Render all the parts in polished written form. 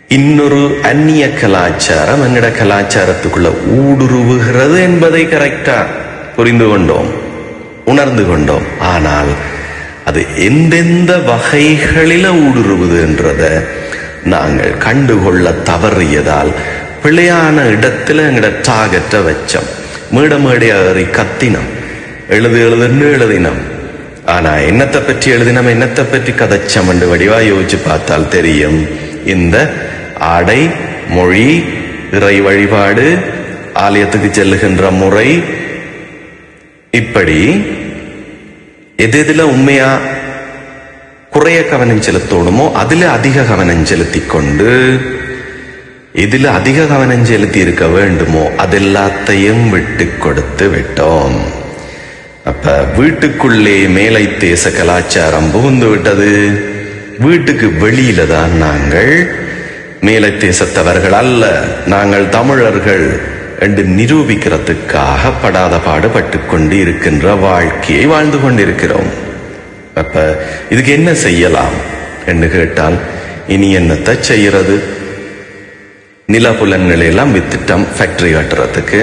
இன்னொரு அந்நிய கலாச்சாரம் எங்கட கலாச்சாரத்துக்குள்ள ஊடுருவுகிறது என்பதை கரெக்டா புரிந்து கொண்டோம், உணர்ந்து கொண்டோம். ஆனால் அது எந்தெந்த வகைகளில ஊடுருவுதுன்றத நாங்கள் கண்டுகொள்ள தவறியதால் பிழையான இடத்துல எங்கட டார்கெட்டை வச்சோம். மேடையா ஏறி கத்தினம், எழுதுன்னு எழுதினம். ஆனா என்னத்தை பற்றி எழுதினம், என்னத்தை பற்றி கதைச்சம் என்று வடிவா யோசிச்சு பார்த்தால் தெரியும், இந்த ஆடை, மொழி, இறை வழிபாடு, ஆலயத்துக்கு செல்லுகின்ற முறை, இப்படி எதுல உண்மையா குறைய கவனம் செலுத்தணுமோ அதுல அதிக கவனம் செலுத்தி கொண்டு, இதுல அதிக கவனம் செலுத்தி இருக்க வேண்டுமோ அதெல்லாத்தையும் விட்டு கொடுத்து விட்டோம். அப்ப வீட்டுக்குள்ளே மேலை தேச கலாச்சாரம் புகுந்து விட்டது. வீட்டுக்கு வெளியில தான் நாங்கள் மேலை தேசத்தவர்கள் அல்ல, நாங்கள் தமிழர்கள் என்று நிரூபிக்கிறதுக்காக படாத பாடுபட்டு கொண்டு இருக்கின்ற வாழ்க்கையை வாழ்ந்து கொண்டிருக்கிறோம். அப்ப இதுக்கு என்ன செய்யலாம் என்று கேட்டால், இனி என்னத்தை செய்யறது? நிலப்புலன்களை எல்லாம் வித்துட்டோம் ஃபேக்டரி கட்டுறதுக்கு.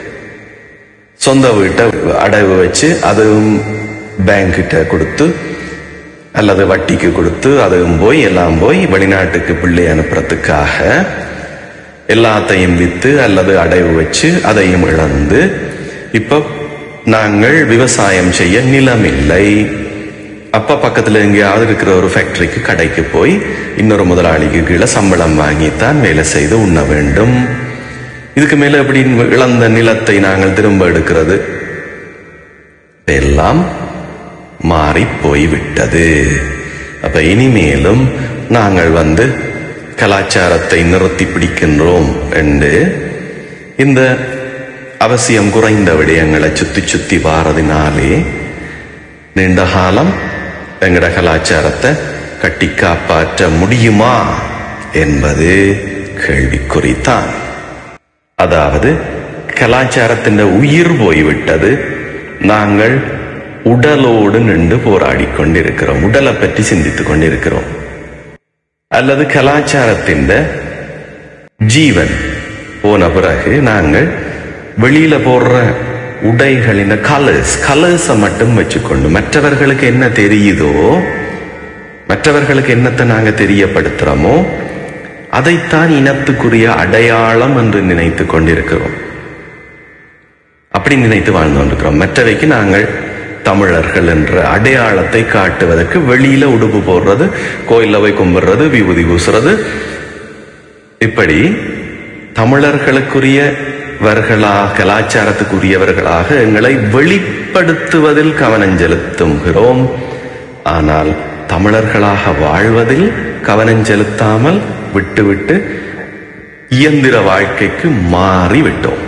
சொந்த வீட்டை அடைவு வச்சு அதுவும் பேங்கிட்ட கொடுத்து அல்லது வட்டிக்கு கொடுத்து அதுவும் போய் எல்லாம் போய் வெளிநாட்டுக்கு பிள்ளை அனுப்புறதுக்காக எல்லாத்தையும் வித்து அல்லது அடைவு வச்சு அதையும் இழந்து இப்ப நாங்கள் விவசாயம் செய்ய நிலம் இல்லை. அப்ப பக்கத்துல எங்கேயாவது இருக்கிற ஒரு ஃபேக்டரிக்கு கடைக்கு போய் இன்னொரு முதலாளிக்கு கீழே சம்பளம் வாங்கித்தான் வேலை செய்து உண்ண வேண்டும். இதுக்கு மேல எப்படி இழந்த நிலத்தை நாங்கள் திரும்ப எடுக்கிறது? எல்லாம் மாறி போய்விட்டது. அப்ப இனிமேலும் நாங்கள் கலாச்சாரத்தை நிறுத்தி பிடிக்கின்றோம் என்று இந்த அவசியம் குறைந்த விடயங்களை சுத்தி சுத்தி வாரதினாலே நீண்ட காலம் எங்கட கலாச்சாரத்தை கட்டி காப்பாற்ற முடியுமா என்பது கேள்விக்குறித்தான். அதாவது கலாச்சாரத்தின் உயிர் போய்விட்டது. நாங்கள் உடலோடு நின்று போராடி கொண்டிருக்கிறோம், உடலை பற்றி சிந்தித்துக் கொண்டிருக்கிறோம். அல்லது கலாச்சாரத்தின் ஜீவன் போன பிறகு நாங்கள் வெளியில போடுற உடைகளின் கலர்ஸை மட்டும் வச்சுக்கொண்டு மற்றவர்களுக்கு என்ன தெரியுதோ, மற்றவர்களுக்கு என்னத்தை நாங்க தெரியப்படுத்துறோமோ அதைத்தான் இனத்துக்குரிய அடையாளம் என்று நினைத்து கொண்டிருக்கிறோம். அப்படி நினைத்து வாழ்ந்து கொண்டிருக்கிறோம். மற்றவைக்கு நாங்கள் தமிழர்கள் என்ற அடையாளத்தை காட்டுவதற்கு வெளியில உடுப்பு போடுறது, கோயில்ல போய் கும்பிடுறது, விபூதி பூசுறது, இப்படி தமிழர்களுக்குரியவர்களாக கலாச்சாரத்துக்குரியவர்களாக எங்களை வெளிப்படுத்துவதில் கவனம் செலுத்துகிறோம். ஆனால் தமிழர்களாக வாழ்வதில் கவனம் செலுத்தாமல் விட்டுவிட்டு இயந்திர வாழ்க்கைக்கு மாறிவிட்டோம்.